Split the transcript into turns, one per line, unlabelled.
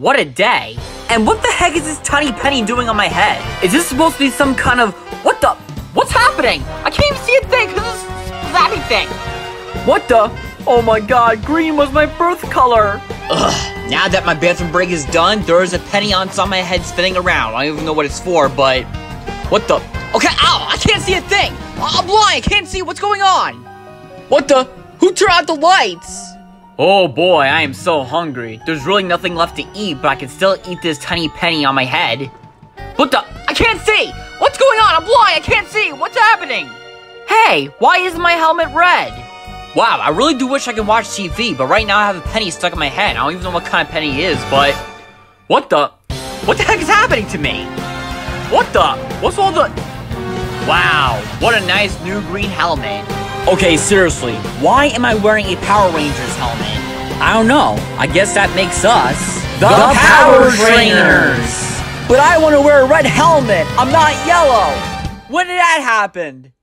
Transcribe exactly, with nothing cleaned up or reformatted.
what a day. And what the heck is this tiny penny doing on my head? Is this supposed to be some kind of... What the... What's happening? I can't even see a thing because of this flappy thing. What the... Oh my god, green was my birth color. Ugh, now that my bathroom break is done, there's a penny on top of my head spinning around. I don't even know what it's for, but... What the... Okay, ow, I can't see a thing. I'm blind, I can't see what's going on. What the... Who turned out the lights? Oh boy, I am so hungry. There's really nothing left to eat, but I can still eat this tiny penny on my head. What the... I can't see! What's going on? I'm blind, I can't see! What's happening? Hey, why isn't my helmet red? Wow, I really do wish I could watch T V, but right now I have a penny stuck in my head. I don't even know what kind of penny it is, but... What the... What the heck is happening to me? What the... What's all the... Wow, what a nice new green helmet. Okay, seriously, why am I wearing a Power Rangers helmet? I don't know. I guess that makes us... The, the Power Trainers! But I want to wear a red helmet! I'm not yellow! When did that happen?